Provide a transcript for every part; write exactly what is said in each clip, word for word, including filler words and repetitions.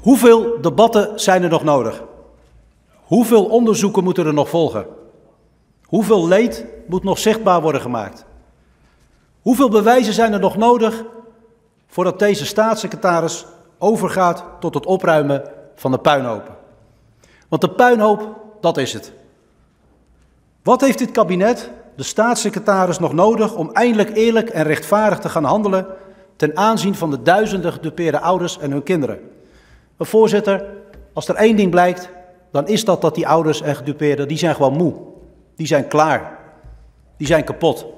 Hoeveel debatten zijn er nog nodig? Hoeveel onderzoeken moeten er nog volgen? Hoeveel leed moet nog zichtbaar worden gemaakt? Hoeveel bewijzen zijn er nog nodig voordat deze staatssecretaris overgaat tot het opruimen van de puinhopen? Want de puinhoop, dat is het. Wat heeft dit kabinet, de staatssecretaris, nog nodig om eindelijk eerlijk en rechtvaardig te gaan handelen ten aanzien van de duizenden gedupeerde ouders en hun kinderen? Maar voorzitter, als er één ding blijkt, dan is dat dat die ouders en gedupeerden, die zijn gewoon moe. Die zijn klaar. Die zijn kapot.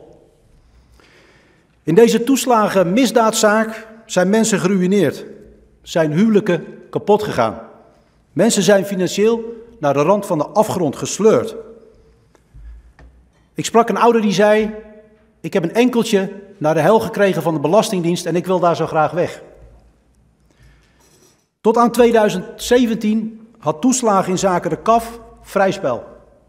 In deze toeslagen misdaadzaak zijn mensen geruïneerd. Zijn huwelijken kapot gegaan. Mensen zijn financieel naar de rand van de afgrond gesleurd. Ik sprak een ouder die zei, ik heb een enkeltje naar de hel gekregen van de Belastingdienst en ik wil daar zo graag weg. Tot aan tweeduizend zeventien had toeslagen in zaken de K A F vrij spel.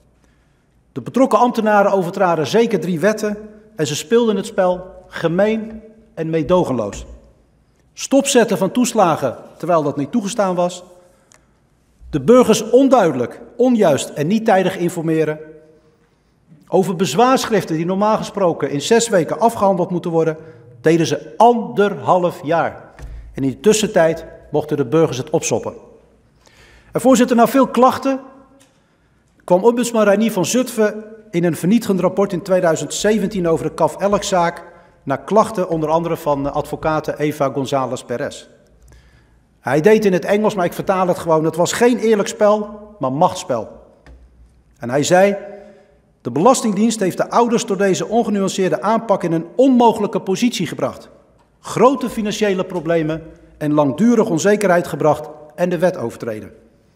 De betrokken ambtenaren overtraden zeker drie wetten en ze speelden het spel gemeen en meedogenloos. Stopzetten van toeslagen terwijl dat niet toegestaan was. De burgers onduidelijk, onjuist en niet tijdig informeren. Over bezwaarschriften die normaal gesproken in zes weken afgehandeld moeten worden, deden ze anderhalf jaar. En in de tussentijd mochten de burgers het opsoppen. En voorzitter, na veel klachten kwam ombudsman Reinier van Zutphen in een vernietigend rapport in tweeduizend zeventien over de K A F Elk-zaak naar klachten onder andere van advocate Eva González Perez. Hij deed in het Engels, maar ik vertaal het gewoon, het was geen eerlijk spel, maar machtsspel. En hij zei, de Belastingdienst heeft de ouders door deze ongenuanceerde aanpak in een onmogelijke positie gebracht. Grote financiële problemen en langdurige onzekerheid gebracht en de wet overtreden.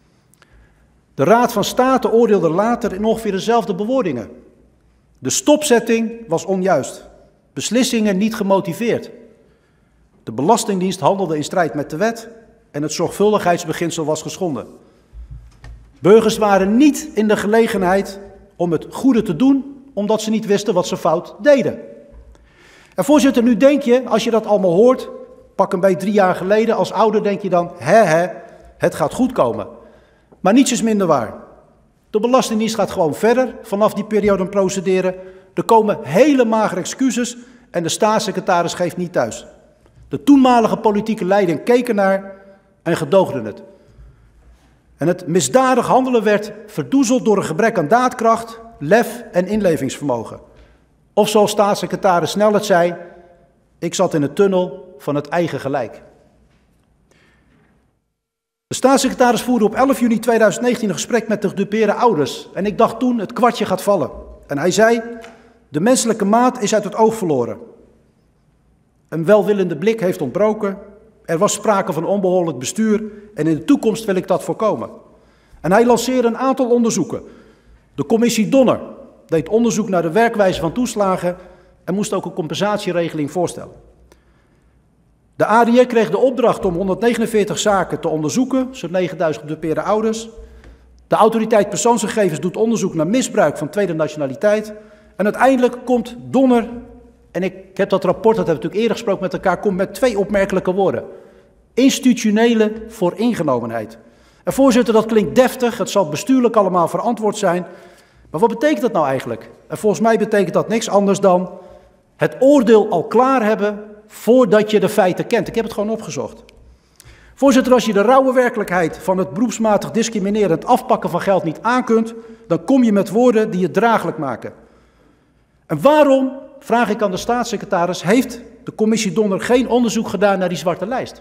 De Raad van State oordeelde later in ongeveer dezelfde bewoordingen. De stopzetting was onjuist. Beslissingen niet gemotiveerd. De Belastingdienst handelde in strijd met de wet en het zorgvuldigheidsbeginsel was geschonden. Burgers waren niet in de gelegenheid om het goede te doen, omdat ze niet wisten wat ze fout deden. En voorzitter, nu denk je, als je dat allemaal hoort, pak een beetje drie jaar geleden, als ouder denk je dan, hè hè, het gaat goed komen. Maar niets is minder waar. De Belastingdienst gaat gewoon verder, vanaf die periode procederen. Er komen hele magere excuses en de staatssecretaris geeft niet thuis. De toenmalige politieke leiding keek ernaar en gedoogde het. En het misdadig handelen werd verdoezeld door een gebrek aan daadkracht, lef en inlevingsvermogen. Of zoals staatssecretaris Snel het zei, ik zat in de tunnel van het eigen gelijk. De staatssecretaris voerde op elf juni tweeduizend negentien een gesprek met de gedupeerde ouders. En ik dacht toen, het kwartje gaat vallen. En hij zei, de menselijke maat is uit het oog verloren. Een welwillende blik heeft ontbroken. Er was sprake van onbehoorlijk bestuur en in de toekomst wil ik dat voorkomen. En hij lanceerde een aantal onderzoeken. De commissie Donner deed onderzoek naar de werkwijze van toeslagen en moest ook een compensatieregeling voorstellen. De A D R kreeg de opdracht om honderdnegenenveertig zaken te onderzoeken, zo'n negenduizend gedupeerde ouders. De autoriteit persoonsgegevens doet onderzoek naar misbruik van tweede nationaliteit. En uiteindelijk komt Donner, en ik heb dat rapport, dat hebben we natuurlijk eerder gesproken met elkaar, komt met twee opmerkelijke woorden. Institutionele vooringenomenheid. En voorzitter, dat klinkt deftig, het zal bestuurlijk allemaal verantwoord zijn. Maar wat betekent dat nou eigenlijk? En volgens mij betekent dat niks anders dan het oordeel al klaar hebben voordat je de feiten kent. Ik heb het gewoon opgezocht. Voorzitter, als je de rauwe werkelijkheid van het beroepsmatig discriminerend afpakken van geld niet aankunt, dan kom je met woorden die het draaglijk maken. En waarom, vraag ik aan de staatssecretaris, heeft de commissie Donner geen onderzoek gedaan naar die zwarte lijst?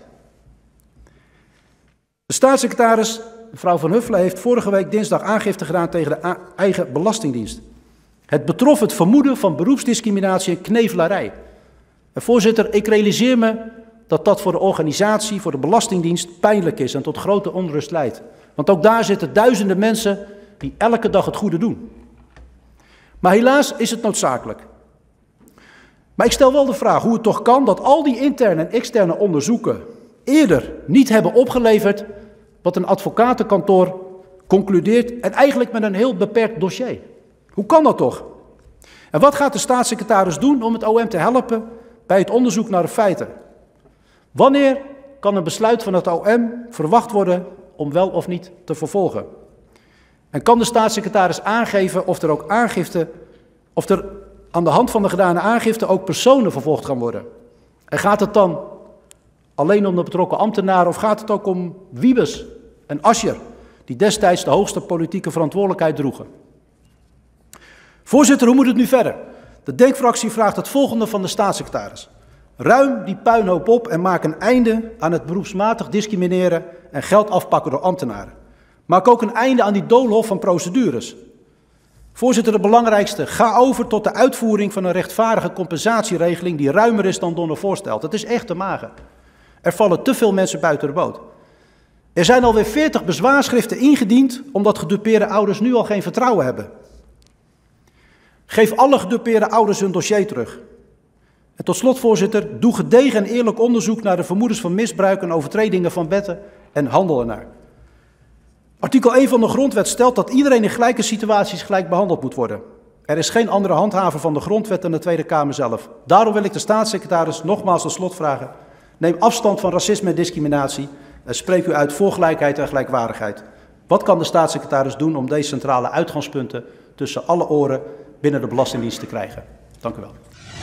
De staatssecretaris, mevrouw Van Huffelen, heeft vorige week dinsdag aangifte gedaan tegen de eigen Belastingdienst. Het betrof het vermoeden van beroepsdiscriminatie en knevelarij. En voorzitter, ik realiseer me dat dat voor de organisatie, voor de Belastingdienst, pijnlijk is en tot grote onrust leidt. Want ook daar zitten duizenden mensen die elke dag het goede doen. Maar helaas is het noodzakelijk. Maar ik stel wel de vraag hoe het toch kan dat al die interne en externe onderzoeken eerder niet hebben opgeleverd wat een advocatenkantoor concludeert en eigenlijk met een heel beperkt dossier. Hoe kan dat toch? En wat gaat de staatssecretaris doen om het O M te helpen bij het onderzoek naar de feiten? Wanneer kan een besluit van het O M verwacht worden om wel of niet te vervolgen. En kan de staatssecretaris aangeven of er ook aangifte, of er aan de hand van de gedane aangifte ook personen vervolgd gaan worden? En gaat het dan alleen om de betrokken ambtenaren of gaat het ook om Wiebes en Asscher, die destijds de hoogste politieke verantwoordelijkheid droegen? Voorzitter, hoe moet het nu verder? De Denkfractie vraagt het volgende van de staatssecretaris. Ruim die puinhoop op en maak een einde aan het beroepsmatig discrimineren en geld afpakken door ambtenaren. Maak ook een einde aan die doolhof van procedures. Voorzitter, het belangrijkste, ga over tot de uitvoering van een rechtvaardige compensatieregeling die ruimer is dan Donner voorstelt. Het is echt te mager. Er vallen te veel mensen buiten de boot. Er zijn alweer veertig bezwaarschriften ingediend omdat gedupeerde ouders nu al geen vertrouwen hebben. Geef alle gedupeerde ouders hun dossier terug. En tot slot, voorzitter, doe gedegen en eerlijk onderzoek naar de vermoedens van misbruik en overtredingen van wetten en handel ernaar. Artikel één van de Grondwet stelt dat iedereen in gelijke situaties gelijk behandeld moet worden. Er is geen andere handhaver van de Grondwet dan de Tweede Kamer zelf. Daarom wil ik de staatssecretaris nogmaals tot slot vragen. Neem afstand van racisme en discriminatie en spreek u uit voor gelijkheid en gelijkwaardigheid. Wat kan de staatssecretaris doen om deze centrale uitgangspunten tussen alle oren binnen de Belastingdienst te krijgen? Dank u wel.